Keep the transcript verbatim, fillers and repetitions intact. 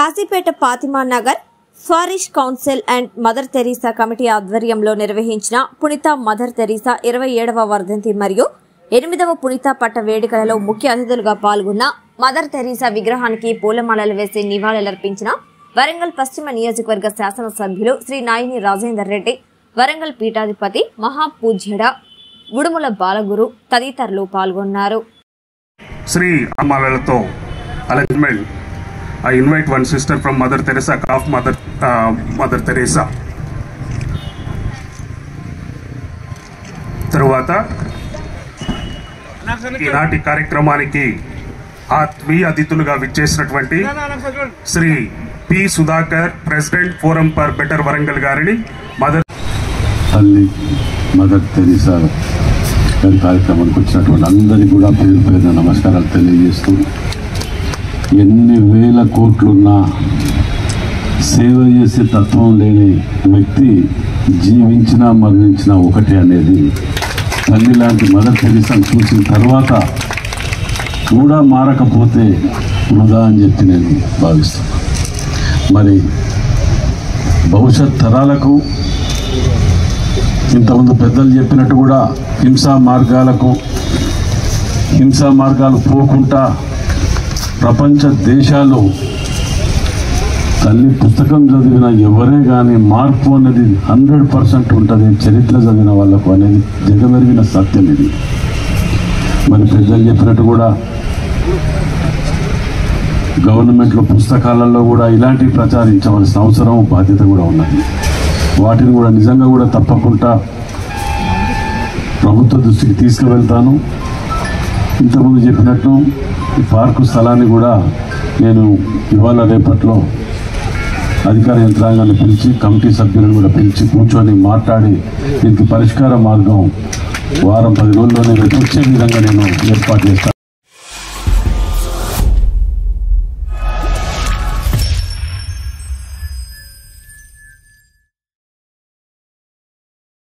Kasipet Fatima Nagar parish council and mother Teresa committee ఆధ్వర్యంలో నిర్వహించిన పునీత మదర్ తెరీసా ఇరవై ఏడవ వర్ధంతి మరియు ఎనిమిదవ పునీత పట్ట వేడుకలలో ముఖ్య అతిథులుగా పాల్గొన్న మదర్ తెరీసా విగ్రహానికి పూలమాలలు వేసి నివాళులర్పించిన వరంగల్ పశ్చిమ నియోజకవర్గ శాసనసభ్యులు శ్రీ నాయిని రాజేందర్ రెడ్డి, వరంగల్ పీఠాధిపతి మహాపూజ్యుడ ఉడుముల బాలగురు తదితరులు పాల్గొన్నారు. శ్రీ అమ్మాలతో alignment I invite one sister from Mother Teresa, of Mother uh, Mother Teresa. తరువాత ఈనాటి కార్యక్రమానికి ఆత్మీయ అతిథులుగా విచ్చేసినటువంటి Sri P Sudhakar, president forum for better Warangal గారిని మదర్ తల్లి మదర్ తెరీసా గారి కార్యక్రమానికి వచ్చినటువంటి అందరికీ కూడా పేరు పేరున నమస్కారాలు తెలియజేస్తూ, ఎన్ని వేల కోట్లున్నా సేవ చేసే తత్వం లేని వ్యక్తి జీవించినా మరణించినా ఒకటే అనేది తల్లి లాంటి మదర్ తెరీసాను చూసిన తర్వాత కూడా మారకపోతే వృధా అని చెప్పి నేను భావిస్తాను. మరి భవిష్యత్ తరాలకు ఇంతకుముందు పెద్దలు చెప్పినట్టు కూడా హింసా మార్గాలకు హింసా మార్గాలు పోకుండా ప్రపంచ దేశాలు తల్లి పుస్తకం చదివిన ఎవరే కానీ మార్పు అనేది హండ్రెడ్ పర్సెంట్ ఉంటుంది చరిత్ర చదివిన వాళ్ళకు అనేది జగమెరిగిన సత్యం ఇది. మరి పెద్దలు చెప్పినట్టు కూడా గవర్నమెంట్లో పుస్తకాలలో కూడా ఇలాంటివి ప్రచారించవలసిన అవసరం బాధ్యత కూడా ఉన్నది. వాటిని కూడా నిజంగా కూడా తప్పకుండా ప్రభుత్వ దృష్టికి తీసుకువెళ్తాను. ఇంతకుముందు చెప్పినట్టు ఈ పార్కు స్థలాన్ని కూడా నేను ఇవాళ రేపట్లో అధికార యంత్రాంగాన్ని పిలిచి కమిటీ సభ్యులను కూడా పిలిచి కూర్చొని మాట్లాడి దీనికి పరిష్కార మార్గం వారం పది రోజుల్లోనే వచ్చే విధంగా నేను ఏర్పాటు చేస్తాను.